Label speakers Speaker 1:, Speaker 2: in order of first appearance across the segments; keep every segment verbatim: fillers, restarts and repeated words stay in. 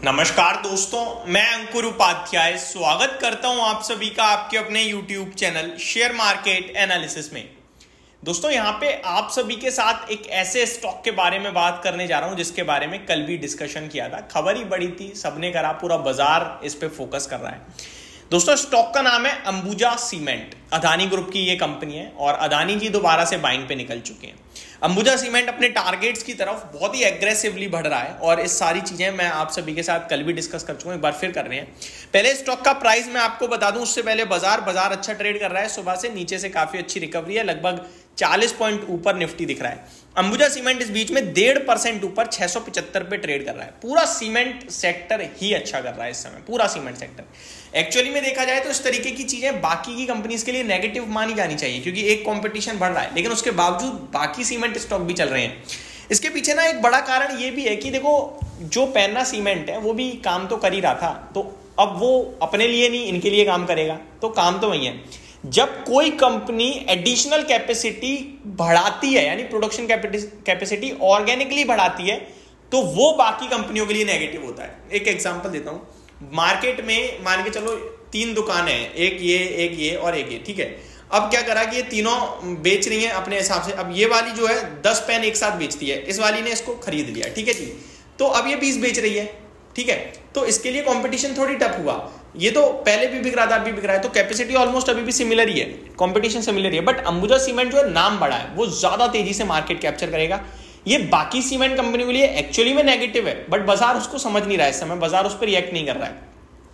Speaker 1: नमस्कार दोस्तों, मैं अंकुर उपाध्याय स्वागत करता हूं आप सभी का आपके अपने YouTube channel share market analysis में। दोस्तों यहां पे आप सभी के साथ एक ऐसे स्टॉक के बारे में बात करने जा रहा हूं जिसके बारे में कल भी डिस्कशन किया था। खबर ही बड़ी थी, सबने करा, पूरा बाजार इस पे फोकस कर रहा है। दोस्तों स्टॉक का नाम है अंबुजा सीमेंट। अदानी ग्रुप की ये कंपनी है और अदानी जी दोबारा से बाइंग पे निकल चुके हैं। अंबुजा सीमेंट अपने टारगेट्स की तरफ बहुत ही एग्रेसिवली बढ़ रहा है और इस सारी चीजें मैं आप सभी के साथ कल भी डिस्कस कर चुका हूं, एक बार फिर कर रहे हैं। पहले स्टॉक का प्राइस मैं आपको बता दूं, उससे पहले बाजार बाजार अच्छा ट्रेड कर रहा है। सुबह से नीचे से काफी अच्छी रिकवरी है, लगभग चालीस पॉइंट ऊपर निफ्टी दिख रहा है। अंबुजा सीमेंट इस बीच में डेढ़ परसेंट ऊपर छह सौ पचहत्तर पे ट्रेड कर रहा है। पूरा सीमेंट सेक्टर ही अच्छा कर रहा है इस समय, पूरा सीमेंट सेक्टर। एक्चुअली में देखा जाए तो इस तरीके की चीजें बाकी की कंपनीज के लिए नेगेटिव मानी जानी चाहिए, क्योंकि एक कंपटीशन बढ़ रहा है, लेकिन उसके बावजूद बाकी सीमेंट स्टॉक भी चल रहे हैं। इसके पीछे ना एक बड़ा कारण ये भी है कि देखो, जो पेन्ना सीमेंट है वो भी काम तो कर ही रहा था, तो अब वो अपने लिए नहीं इनके लिए काम करेगा, तो काम तो वही है। जब कोई कंपनी एडिशनल कैपेसिटी बढ़ाती है, यानी प्रोडक्शन कैपेसिटी ऑर्गेनिकली बढ़ाती है, तो वो बाकी कंपनियों के लिए नेगेटिव होता है। एक एग्जांपल देता हूं, मार्केट में मान के चलो तीन दुकानें हैं, एक ये एक ये और एक ये, ठीक है। अब क्या करा कि ये तीनों बेच रही हैं अपने हिसाब से। अब ये वाली जो है दस पेन एक साथ बेचती है, इस वाली ने इसको खरीद लिया, ठीक है जी। तो अब ये बीस बेच रही है, ठीक है। तो इसके लिए कंपटीशन थोड़ी टफ हुआ। ये तो पहले भी बिक रहा था, अभी बिक रहा है, तो कैपेसिटी ऑलमोस्ट अभी भी सिमिलर ही है, कंपटीशन सिमिलर ही है। बट अंबुजा सीमेंट जो है नाम बड़ा है, वो ज्यादा तेजी से मार्केट कैप्चर करेगा। ये बाकी सीमेंट कंपनियों के लिए एक्चुअली में नेगेटिव है, बट बाजार उसको समझ नहीं रहा है इस समय, बाजार उस पर रिएक्ट नहीं कर रहा है।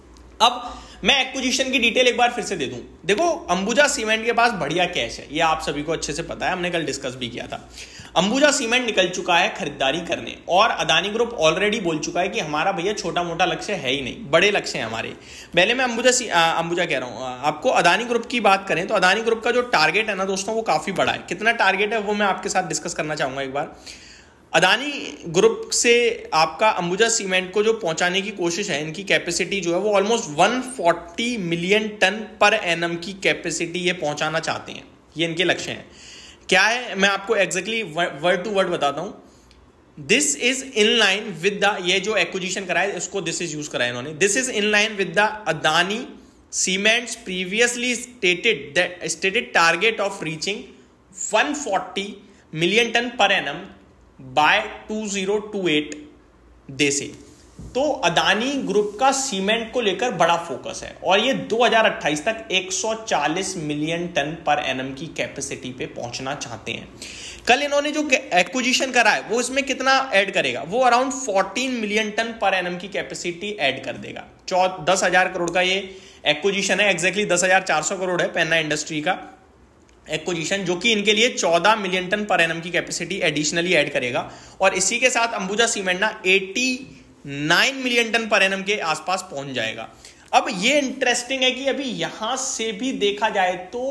Speaker 1: अब मैं एक्विजिशन की डिटेल एक बार फिर से दे दूं। देखो अंबुजा सीमेंट के पास बढ़िया कैश है, ये आप सभी को अच्छे से पता है, हमने कल डिस्कस भी किया था। अंबुजा सीमेंट निकल चुका है खरीदारी करने और अदानी ग्रुप ऑलरेडी बोल चुका है कि हमारा भैया छोटा मोटा लक्ष्य है ही नहीं, बड़े लक्ष्य हैं हमारे। पहले मैं अंबुजा अंबुजा कह रहा हूं आपको, अदानी ग्रुप की बात करें तो अदानी ग्रुप का जो टारगेट है ना दोस्तों, वो काफी बड़ा है। कितना टारगेट है वो मैं आपके साथ डिस्कस करना चाहूंगा एक बार। अदानी ग्रुप से आपका अंबुजा सीमेंट को जो पहुंचाने की कोशिश है, इनकी कैपेसिटी जो है वो ऑलमोस्ट एक सौ चालीस मिलियन टन पर एनम की कैपेसिटी ये पहुंचाना चाहते हैं। ये इनके लक्ष्य हैं। क्या है मैं आपको एग्जैक्टली वर्ड टू वर्ड बताता हूं। This is in line with the, ये जो एक्विजिशन कराया इसको दिस इज यूज कराया इन्होंने, this is in line with the Adani cements previously stated that stated target of reaching एक सौ चालीस million ton per annum by दो हज़ार अट्ठाईस दे से। तो अदानी ग्रुप का सीमेंट को लेकर बड़ा फोकस है और ये दो हज़ार अट्ठाईस तक एक सौ चालीस मिलियन टन पर एनम की कैपेसिटी पे पहुंचना चाहते हैं। कल इन्होंने जो एक्विजिशन करा है वो इसमें कितना ऐड करेगा, वो अराउंड चौदह मिलियन टन पर एनम की कैपेसिटी ऐड कर देगा। दस हजार करोड़ का ये एक्विजिशन है, एग्जैक्टली दस हजार चार सौ करोड़ है पेन्ना इंडस्ट्री का एक्विजिशन, जो कि इनके लिए चौदह मिलियन टन पर एनम की कैपेसिटी एडिशनली ऐड करेगा। और इसी के साथ अंबुजा सीमेंट ना नवासी मिलियन टन पर एनम के आसपास पहुंच जाएगा। अब ये इंटरेस्टिंग है कि अभी यहां से भी देखा जाए तो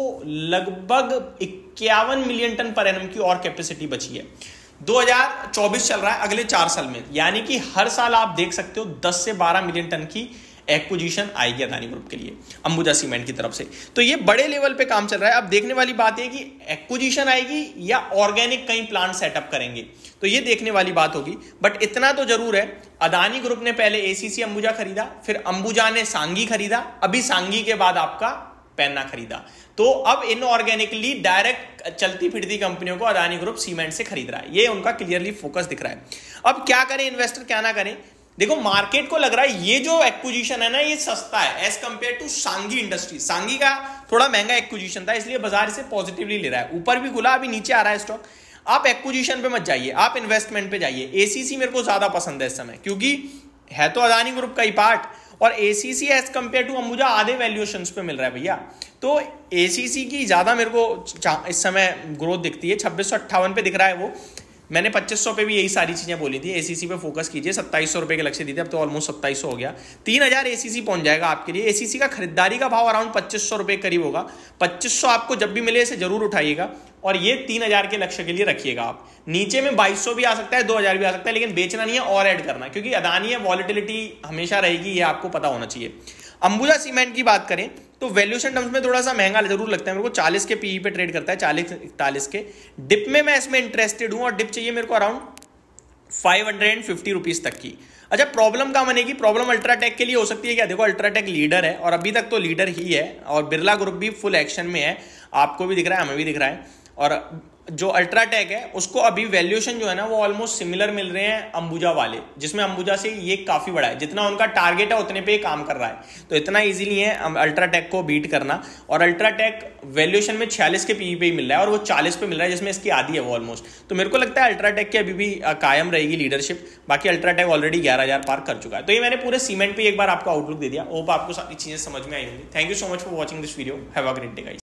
Speaker 1: लगभग इक्यावन मिलियन टन पर एनम की और कैपेसिटी बची है। दो हज़ार चौबीस चल रहा है, अगले चार साल में, यानी कि हर साल आप देख सकते हो दस से बारह मिलियन टन की एक्विजिशन आएगी अदानी ग्रुप के लिए अंबुजा सीमेंट की तरफ से। तो ये बड़े लेवल पे काम चल रहा है। अब देखने वाली बात है कि एक्विजिशन आएगी या ऑर्गेनिक कहीं प्लांट सेटअप करेंगे, तो ये देखने वाली बात होगी। बट इतना तो जरूर है, अदानी ग्रुप ने पहले एसीसी अंबुजा खरीदा, फिर अंबुजा ने सांगी खरीदा, अभी सांगी के बाद आपका पेन्ना खरीदा। तो अब इनऑर्गेनिकली डायरेक्ट चलती फिरती कंपनियों को अदानी ग्रुप सीमेंट से खरीद रहा है, ये उनका क्लियरली फोकस दिख रहा है। अब क्या करें इन्वेस्टर, क्या ना करें। देखो मार्केट को लग रहा है ये जो एक्विजिशन है ना ये सस्ता है as compare to Sanghi industry. Sanghi का थोड़ा महंगा एक्विजिशन था, इसलिए बाजार इसे पॉजिटिवली ले रहा है। ऊपर भी खुला, अभी नीचे आ रहा है स्टॉक। आप एक्विजिशन पे मत जाइए, आप इन्वेस्टमेंट पे जाइए। एसीसी मेरे को ज्यादा पसंद है इस समय, क्योंकि है तो अदानी ग्रुप का ही पार्ट, और ACC as compare to Ambuja आधे वैल्यूएशंस पे मिल रहा है भैया। तो एसीसी की ज्यादा मेरे को इस समय ग्रोथ दिखती है, छब्बीस सौ अट्ठावन पे दिख रहा है वो। मैंने पच्चीस सौ पे भी यही सारी चीजें बोली थी, एसीसी पे फोकस कीजिए। सत्ताईस सौ रुपए के लक्ष्य दिए थे, अब तो ऑलमोस्ट सत्ताईस सौ हो गया। तीन हजार एसीसी पहुंच जाएगा आपके लिए। एसीसी का खरीदारी का भाव अराउंड पच्चीस सौ रुपए करीब होगा। पच्चीस सौ आपको जब भी मिले इसे जरूर उठाइएगा और ये तीन हजार के लक्ष्य के लिए रखिएगा आप। नीचे में बाईस सौ भी आ सकता है, दो हजार भी आ सकता है, लेकिन बेचना नहीं है और ऐड करना, क्योंकि अदानी है, वॉलिटिलिटी हमेशा रहेगी, ये आपको पता होना चाहिए। अंबुजा सीमेंट की बात करें तो वैल्यूएशन टर्म्स में थोड़ा सा महंगा जरूर लगता है मेरे को, चालीस के पीई पे ट्रेड करता है, चालीस इकतालीस के। डिप में मैं इसमें इंटरेस्टेड हूं और डिप चाहिए मेरे को around five hundred and fifty rupees तक की। अच्छा, प्रॉब्लम कहाँ बनेगी? प्रॉब्लम अल्ट्राटेक के लिए हो सकती है क्या? देखो, अल्ट्राटेक लीडर है और अभी तक तो लीडर ही है, और बिरला ग्रुप भी फुल एक्शन में है, आपको भी दिख रहा है, हमें भी दिख रहा है। और जो अल्ट्राटेक है उसको अभी वैल्यूएशन जो है ना वो ऑलमोस्ट सिमिलर मिल रहे हैं अंबुजा वाले, जिसमें अंबुजा से ये काफी बड़ा है, जितना उनका टारगेट है उतने पे काम कर रहा है। तो इतना इजीली है अल्ट्राटेक को बीट करना। और अल्ट्राटेक वैल्यूएशन में छियालीस के पीई पे ही मिल रहा है और वो चालीस पे मिल रहा है, जिसमें इसकी आधी है वो ऑलमोस्ट। तो मेरे को लगता है अल्ट्राटेक की अभी भी कायम रहेगी लीडरशिप। बाकी अल्ट्राटेक ऑलरेडी ग्यारह हजार पार कर चुका है। तो ये मैंने पूरे सीमेंट पे एक बार आपको आउटलुक दे दिया। होप आपको सारी चीजें समझ में आई होंगी। Thank you so much for watching this video. Have a great day guys.